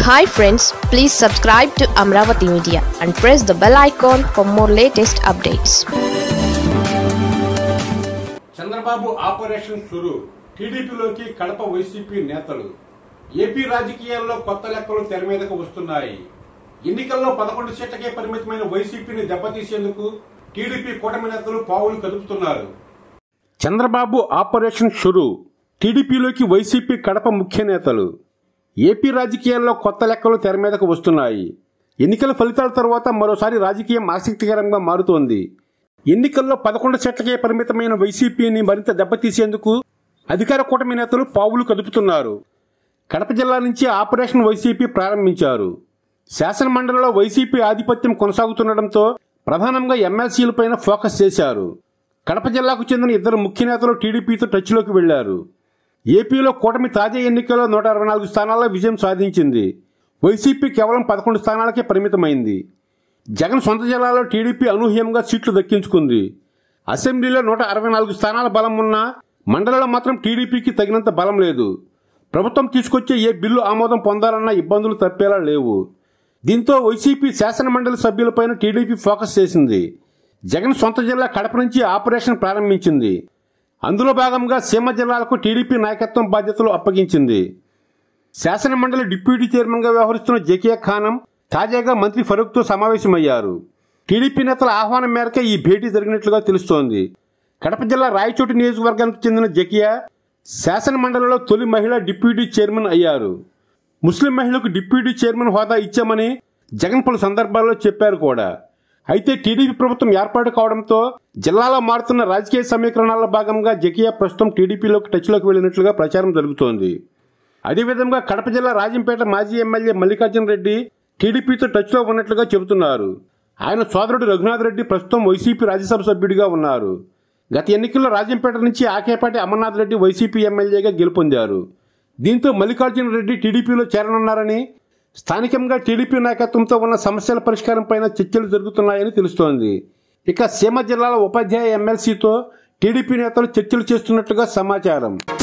Hi friends, please subscribe to Amravati Media and press the bell icon for more latest updates. Chandrababu operation షురు టీడీపీలోకి Kadapa YCP నేతలు AP రాజకీయాల్లో కొత్త లెక్కలు తెర మీదకు వస్తున్నాయి. ఎన్నికల్లో 11 సీట్లకే పరిమితమైన వైసీపీని దెబ్బతీసేందుకు టీడీపీ కూటమి నేతలు పావులు కదుపుతున్నారు. చంద్రబాబు ఆపరేషన్ షురు టీడీపీలోకి వైసీపీ కడప ముఖ్య నేతలు ఏపీ రాజకీయాల్లో కొత్త లెక్కలు తెర మీదకు వస్తున్నాయి. ఎన్నికల ఫలితాల తర్వాత మరోసారి రాజకీయం ఆసక్తికరంగా మారుతోంది. ఎన్నికల్లో 11 సీట్లకే పరిమితమైన వైసీపీని మరింత దెబ్బతీసేందుకు అధికార కూటమి నేతలు పావులు కదుపుతున్నారు. కడప జిల్లా నుంచి ఆపరేషన్ వైసీపీ ప్రారంభించారు. శాసనమండలిలో వైసీపీ ఆధిపత్యం కొనసాగుతుండటంతో ప్రధానంగా ఎమ్మెల్సీలపైన ఫోకస్ చేశారు. కడప జిల్లాకు చెందిన ఇద్దరు ముఖ్య నేతలు టీడీపీతో టచ్లోకి వెళ్లారు. ఏపీలో కూటమి తాజా ఎన్నికల్లో 164 స్థానాల్లో విజయం సాధించింది. వైసీపీ కేవలం 11 స్థానాలకే పరిమితమైంది. జగన్ సొంత జిల్లాలో టీడీపీ అనూహ్యంగా సీట్లు దక్కించుకుంది. అసెంబ్లీలో 164 స్థానాల బలం ఉన్నా మండలిలో మాత్రం టీడీపీకి తగినంత బలం లేదు. ప్రభుత్వం తీసుకొచ్చే ఏ బిల్లు ఆమోదం పొందాలన్న ఇబ్బందులు తప్పేలా లేవు. దీంతో వైసీపీ శాసనమండలి సభ్యులపైన టీడీపీ ఫోకస్ చేసింది. జగన్ సొంత జిల్లా కడప నుంచి ఆపరేషన్ ప్రారంభించింది. అందులో భాగంగా సీమ జిల్లాలకు టీడీపీ నాయకత్వం బాధ్యతలు అప్పగించింది. శాసనమండలి డిప్యూటీ చైర్మన్గా వ్యవహరిస్తున్న జకియా ఖానం తాజాగా మంత్రి ఫరూక్తో సమావేశమయ్యారు. టీడీపీ నేతల ఆహ్వానం మేరకు ఈ భేటీ జరిగినట్లుగా తెలుస్తోంది. కడప జిల్లా రాయచోటి నియోజకవర్గానికి చెందిన జకియా శాసనమండలిలో తొలి మహిళా డిప్యూటీ చైర్మన్ అయ్యారు. ముస్లిం మహిళకు డిప్యూటీ చైర్మన్ హోదా ఇచ్చామని జగన్ పలు సందర్భాల్లో చెప్పారు కూడా. అయితే టీడీపీ ప్రభుత్వం ఏర్పాటు కావడంతో జిల్లాలో మారుతున్న రాజకీయ సమీకరణాల్లో భాగంగా జకియా ప్రస్తుతం టీడీపీలోకి టచ్లోకి వెళ్లినట్లుగా ప్రచారం జరుగుతోంది. అదేవిధంగా కడప జిల్లా రాజంపేట మాజీ ఎమ్మెల్యే మల్లికార్జున రెడ్డి టీడీపీతో టచ్లో ఉన్నట్లుగా చెబుతున్నారు. ఆయన సోదరుడు రఘునాథ్ రెడ్డి ప్రస్తుతం వైసీపీ రాజ్యసభ సభ్యుడిగా ఉన్నారు. గత ఎన్నికల్లో రాజంపేట నుంచి ఆకేపాటి అమర్నాథ్ రెడ్డి వైసీపీ ఎమ్మెల్యేగా గెలుపొందారు. దీంతో మల్లికార్జున రెడ్డి టీడీపీలో చేరనున్నారని, స్థానికంగా టీడీపీ నాయకత్వంతో ఉన్న సమస్యల పరిష్కారంపైన చర్చలు జరుగుతున్నాయని తెలుస్తోంది. ఇక సీమ జిల్లాల ఉపాధ్యాయ ఎమ్మెల్సీతో టీడీపీ నేతలు చర్చలు చేస్తున్నట్లుగా సమాచారం.